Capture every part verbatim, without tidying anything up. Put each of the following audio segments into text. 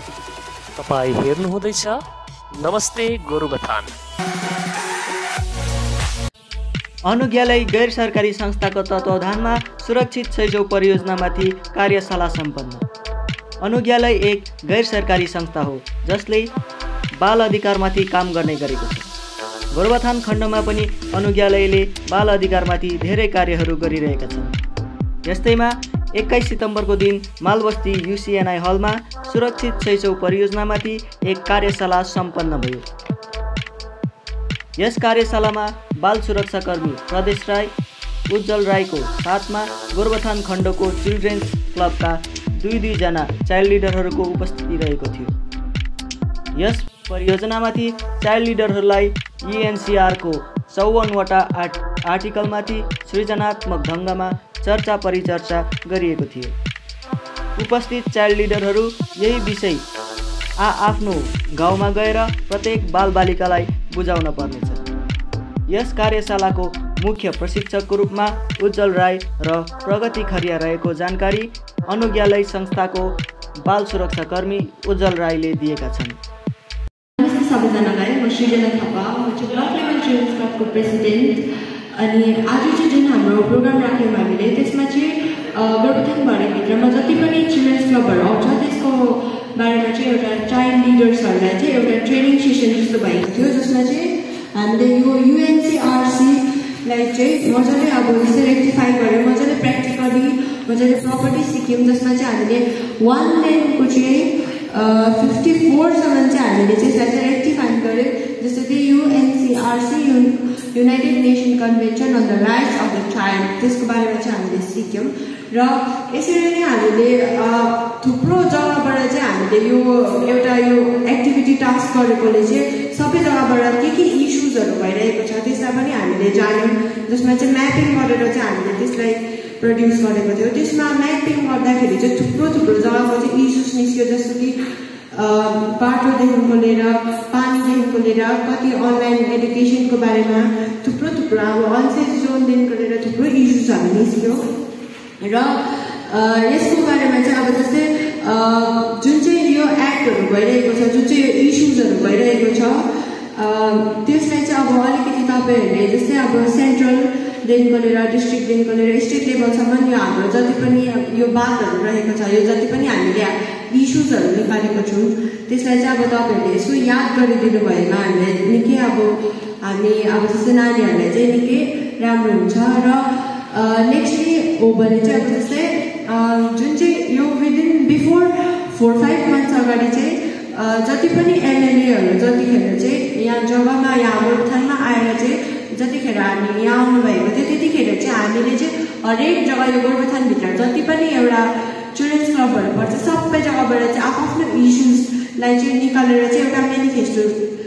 तपाईं हेर्नुहुँदैछ नमस्ते गोरुबथान। अनुज्ञालय गैर सरकारी संस्थाको तत्वावधानमा सुरक्षित छैचौ परियोजनामाथि कार्यशाला सम्पन्न। अनुज्ञालय एक गैर सरकारी संस्था हो जसले बाल अधिकारमाथि काम गर्ने गरेको छ। गोरुबथान खण्डमा पनि अनुज्ञालयले बाल अधिकारमाथि धेरै कार्यहरू गरिरहेका छन्। यस्तैमा एक्काइस सितम्बरको दिन मालबस्ती युसिएनआई हलमा सुरक्षित छैचौ परियोजनामाथि एक कार्यशाला सम्पन्न भयो। यस कार्यशालामा बाल सुरक्षाकर्मी प्रदेश राई उज्जवल राईको साथमा गोरुबथान खण्डको चिल्ड्रेन्स क्लबका दुई दुईजना चाइल्ड लिडरहरूको उपस्थिति रहेको थियो। यस परियोजनामाथि चाइल्ड लिडरहरूलाई युएनसिआरको चौवन्नवटा आर्ट आर्टिकलमाथि सृजनात्मक ढङ्गमा चर्चा परिचर्चा गरिएको थियो। उपस्थित चाइल्ड लिडरहरू यही विषय आ आफ्नो गाउँमा गएर प्रत्येक बालबालिकालाई बुझाउन पर्नेछ। यस कार्यशालाको मुख्य प्रशिक्षकको रूपमा उज्जवल राई र प्रगति खरिया रहेको जानकारी अनुज्ञालय संस्थाको बाल सुरक्षाकर्मी उज्जवल राईले दिएका छन्। नमस्ते सबैजनालाई, म सृजना थापा, म चाहिँ ब्लक लेभल चिल्ड्रेन्स क्लबको प्रेसिडेन्ट। अनि आज चाहिँ जुन हाम्रो प्रोग्राम राख्यौँ हामीले त्यसमा चाहिँ गोरुबथान भरेभित्रमा जति पनि चिल्ड्रेन्स क्लबहरू आउँछ त्यसको बारेमा चाहिँ एउटा चाइल्ड लिडर्सहरूलाई चाहिँ एउटा ट्रेनिङ सेसन जस्तो भएको थियो, जसमा चाहिँ हामीले यो युएनसिआरसीलाई चाहिँ मजाले अब यसरी रेक्टिफाई गरेर मजाले प्र्याक्टिकली मजाले प्रपर्टी सिक्यौँ, जसमा चाहिँ हामीले वानदेखिको चाहिँ फिफ्टी फोरसम्म चाहिँ हामीले चाहिँ यसलाई चाहिँ रेक्टिफाई गऱ्यो। जस्तो कि UNCRC U United Nation Convention on the Rights of the Child त्यसको बारेमा चाहिँ हामीले सिक्यौँ। र यसरी नै हामीले थुप्रो जग्गाबाट चाहिँ हामीले यो एउटा यो एक्टिभिटी टास्क गरेकोले चाहिँ सबै जग्गाबाट के के इस्युजहरू भइरहेको छ त्यसलाई पनि हामीले जान्यौँ, जसमा चाहिँ म्यापिङ गरेर चाहिँ हामीले त्यसलाई प्रड्युस गरेको थियो। त्यसमा म्यापिङ गर्दाखेरि चाहिँ थुप्रो थुप्रो जग्गाको चाहिँ इस्युज निस्क्यो, जस्तो कि बाटोदेखिको लिएर पानीदेखिको लिएर कति अनलाइन एडुकेसनको बारेमा थुप्रो थुप्रो अब अनसेफ जोनदेखिको लिएर थुप्रो इस्युजहरू निस्क्यो। र यसको बारेमा चाहिँ अब जस्तै जुन चाहिँ यो एक्टहरू भइरहेको छ, जुन चाहिँ यो इस्युजहरू भइरहेको छ त्यसलाई चाहिँ अब अलिकति तपाईँहरूले जस्तै अब सेन्ट्रलदेखिको लिएर डिस्ट्रिक्टदेखिको लिएर स्टेट लेभलसम्म यो हाम्रो जति पनि यो बातहरू रहेको छ, यो जति पनि हामीले इस्युजहरू निकालेको छौँ त्यसलाई चाहिँ अब तपाईँहरूले यसो याद गरिदिनु भएमा हामीलाई निकै अब हामी अब जस्तै नानीहरूलाई चाहिँ निकै राम्रो हुन्छ। र नेक्स्टली हो भने चाहिँ अब जस्तै जुन चाहिँ यो within before four five months अगाडि चाहिँ जति पनि एमएलएहरू जतिखेर चाहिँ यहाँ जग्गामा यहाँ गोरुबथानमा आएर चाहिँ जतिखेर हामी यहाँ आउनुभएको थियो त्यतिखेर चाहिँ हामीले चाहिँ हरेक जग्गा यो गोरुबथानभित्र जति पनि एउटा चिल्ड्रेन्स क्लबहरू पर्छ सबै जग्गाबाट चाहिँ आफ्नो इस्युजलाई चाहिँ निकालेर चाहिँ एउटा मेनिफेस्टो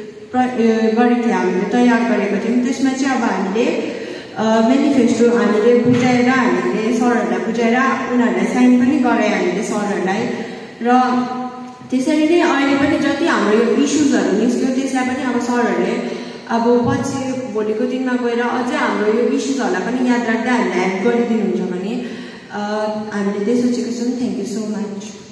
गरेको थियो, हामीले तयार गरेको थियौँ। त्यसमा चाहिँ अब हामीले मेनिफेस्टो हामीले बुझाएर हामीले सरहरूलाई बुझाएर उनीहरूलाई साइन पनि गरायो हामीले सरहरूलाई। र त्यसरी नै अहिले पनि जति हाम्रो यो इस्युजहरू निस्क्यो त्यसलाई पनि अब सरहरूले अब पछि भोलिको दिनमा गएर अझै हाम्रो यो इस्युजहरूलाई पनि याद राख्दै हामीलाई हेल्प गरिदिनुहुन्छ भने हामीले त्यही सोचेको छौँ। Thank you so much.